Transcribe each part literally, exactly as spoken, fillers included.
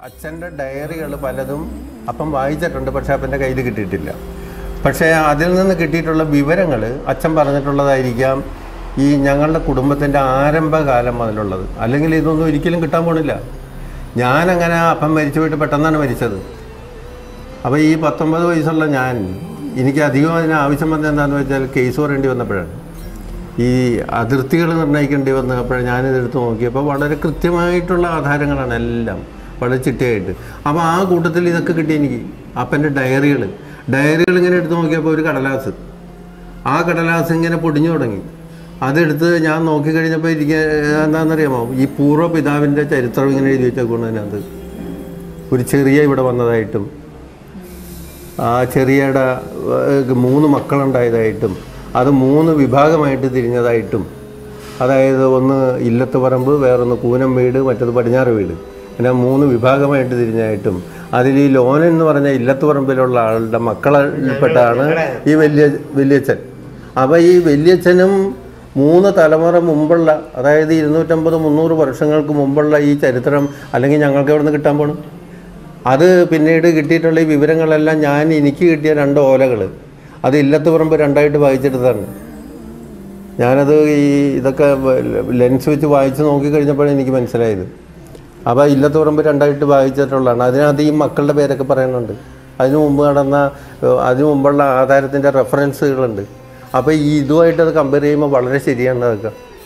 അച്ഛൻ്റെ ഡയറികൾ പലതും അപ്പം വായിച്ചിട്ടുണ്ട്, പക്ഷെ അപ്പൻ്റെ കയ്യിൽ കിട്ടിയിട്ടില്ല. പക്ഷേ അതിൽ നിന്ന് കിട്ടിയിട്ടുള്ള വിവരങ്ങൾ അച്ഛൻ പറഞ്ഞിട്ടുള്ളതായിരിക്കാം ഈ ഞങ്ങളുടെ കുടുംബത്തിൻ്റെ ആരംഭകാലം മുതലുള്ളത്. അല്ലെങ്കിൽ ഇതൊന്നും ഒരിക്കലും കിട്ടാൻ പോണില്ല. ഞാനങ്ങനെ അപ്പം മരിച്ചു പോയിട്ട് പെട്ടെന്നാണ് മരിച്ചത്. അപ്പോൾ ഈ പത്തൊമ്പത് വയസ്സുള്ള ഞാൻ, എനിക്ക് അധികം അതിന് ആവശ്യം വന്നത് എന്താണെന്ന് വെച്ചാൽ കേസ് പറയേണ്ടി വന്നപ്പോഴാണ്, ഈ അതിർത്തികൾ നിർണ്ണയിക്കേണ്ടി വന്നപ്പോഴാണ് ഞാനിതെടുത്ത് നോക്കിയപ്പോൾ വളരെ കൃത്യമായിട്ടുള്ള ആധാരങ്ങളാണ് എല്ലാം, വളരെ ചിട്ടയായിട്ട്. അപ്പോൾ ആ കൂട്ടത്തിൽ ഇതൊക്കെ കിട്ടി എനിക്ക്. അപ്പൻ്റെ ഡയറികൾ ഡയറികൾ ഇങ്ങനെ എടുത്ത് നോക്കിയപ്പോൾ ഒരു കടലാസ്, ആ കടലാസ് ഇങ്ങനെ പൊടിഞ്ഞു തുടങ്ങി. അതെടുത്ത് ഞാൻ നോക്കിക്കഴിഞ്ഞപ്പോൾ എനിക്ക് എന്താണെന്നറിയാമോ, ഈ പൂർവ്വ പിതാവിൻ്റെ ചരിത്രം ഇങ്ങനെ എഴുതി വെച്ചേക്കൊണ്ട് അതിനകത്ത് ഒരു ചെറിയ ഇവിടെ വന്നതായിട്ടും, ആ ചെറിയയുടെ മൂന്ന് മക്കളുണ്ടായതായിട്ടും, അത് മൂന്ന് വിഭാഗമായിട്ട് തിരിഞ്ഞതായിട്ടും, അതായത് ഒന്ന് ഇല്ലത്ത് പറമ്പ്, വേറൊന്ന് കൂനം വീട്, മറ്റത് പടിഞ്ഞാറ് വീട്, പിന്നെ മൂന്ന് വിഭാഗമായിട്ട് തിരിഞ്ഞായിട്ടും, അതിൽ ഈ ലോനൻ എന്ന് പറഞ്ഞ ഇല്ലത്ത് പറമ്പിലുള്ള ആളുടെ മക്കളിൽപ്പെട്ടാണ് ഈ വലിയ വലിയച്ഛൻ. അപ്പോൾ ഈ വലിയച്ഛനും മൂന്ന് തലമുറ മുമ്പുള്ള, അതായത് ഇരുന്നൂറ്റമ്പത് മുന്നൂറ് വർഷങ്ങൾക്ക് മുമ്പുള്ള ഈ ചരിത്രം അല്ലെങ്കിൽ ഞങ്ങൾക്ക് എവിടെ നിന്ന് കിട്ടാൻ പോകണം? അത് പിന്നീട് കിട്ടിയിട്ടുള്ള ഈ വിവരങ്ങളെല്ലാം ഞാൻ എനിക്ക് കിട്ടിയ രണ്ട് ഓലകൾ, അത് ഇല്ലത്ത് പറമ്പ് രണ്ടായിട്ട് വായിച്ചെടുത്താണ്. ഞാനത് ഈ ഇതൊക്കെ ലെൻസ് വെച്ച് വായിച്ച് നോക്കിക്കഴിഞ്ഞപ്പോഴാണ് എനിക്ക് മനസ്സിലായത്. അപ്പോൾ ഇല്ലത്ത് പറമ്പ് രണ്ടായിട്ട് വായിച്ചിട്ടുള്ളതാണ്. അതിനകത്ത് ഈ മക്കളുടെ പേരൊക്കെ പറയുന്നുണ്ട്. അതിനു മുമ്പ് നടന്ന അതിനു മുമ്പുള്ള ആധാരത്തിൻ്റെ റെഫറൻസുകളുണ്ട്. അപ്പോൾ ഈ ഇതുമായിട്ടത് കമ്പയർ ചെയ്യുമ്പോൾ വളരെ ശരിയാണ് അതൊക്കെ.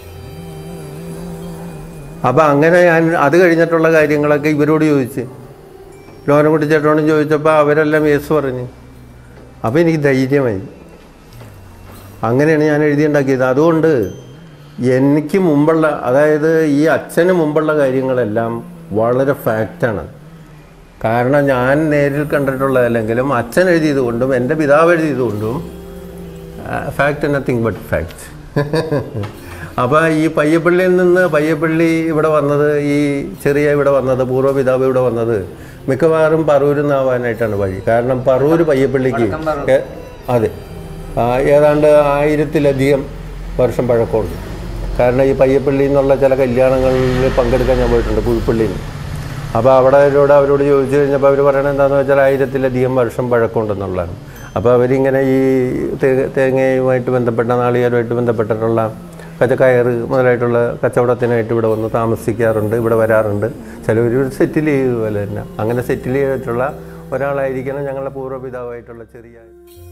അപ്പോൾ അങ്ങനെ ഞാൻ അത് കഴിഞ്ഞിട്ടുള്ള കാര്യങ്ങളൊക്കെ ഇവരോട് ചോദിച്ച്, ലോനക്കുട്ടി ചേട്ടനോടും ചോദിച്ചപ്പോൾ അവരെല്ലാം യേസ് പറഞ്ഞു. അപ്പോൾ എനിക്ക് ധൈര്യമായി. അങ്ങനെയാണ് ഞാൻ എഴുതിയുണ്ടാക്കിയത്. അതുകൊണ്ട് എനിക്ക് മുമ്പുള്ള, അതായത് ഈ അച്ഛന് മുമ്പുള്ള കാര്യങ്ങളെല്ലാം വളരെ ഫാക്റ്റാണ്. കാരണം ഞാൻ നേരിൽ കണ്ടിട്ടുള്ളതല്ലെങ്കിലും അച്ഛൻ എഴുതിയത് കൊണ്ടും എൻ്റെ പിതാവ് എഴുതിയത് കൊണ്ടും ഫാക്റ്റ് നത്തിങ് ബട്ട് ഫാക്റ്റ്. അപ്പോൾ ഈ പയ്യപ്പള്ളിയിൽ നിന്ന് പയ്യപ്പള്ളി ഇവിടെ വന്നത്, ഈ ചെറിയ ഇവിടെ വന്നത്, പൂർവ്വപിതാവ് ഇവിടെ വന്നത് മിക്കവാറും പറൂരിൽ നിന്നാവാനായിട്ടാണ് വഴി. കാരണം പറൂർ പയ്യപ്പള്ളിക്ക് അതെ ഏതാണ്ട് ആയിരത്തിലധികം വർഷം പഴക്കമുണ്ട്. കാരണം ഈ പയ്യപ്പള്ളിയിൽ നിന്നുള്ള ചില കല്യാണങ്ങളിൽ പങ്കെടുക്കാൻ ഞാൻ പോയിട്ടുണ്ട്, പുൽപ്പള്ളിയിൽ. അപ്പോൾ അവിടെ അവരോട് അവരോട് ചോദിച്ചു കഴിഞ്ഞപ്പോൾ അവർ പറയണത് എന്താണെന്ന് വെച്ചാൽ ആയിരത്തിലധികം വർഷം പഴക്കമുണ്ടെന്നുള്ളതാണ്. അപ്പോൾ അവരിങ്ങനെ ഈ തേങ്ങയുമായിട്ട് ബന്ധപ്പെട്ട, നാളികേരമായിട്ട് ബന്ധപ്പെട്ടിട്ടുള്ള കച്ചക്കയറ് മുതലായിട്ടുള്ള കച്ചവടത്തിനായിട്ട് ഇവിടെ വന്ന് താമസിക്കാറുണ്ട്, ഇവിടെ വരാറുണ്ട്. ചിലവർ സെറ്റിൽ ചെയ്തതുപോലെ തന്നെ അങ്ങനെ സെറ്റിൽ ചെയ്തിട്ടുള്ള ഒരാളായിരിക്കണം ഞങ്ങളുടെ പൂർവ്വപിതാവായിട്ടുള്ള ചെറിയ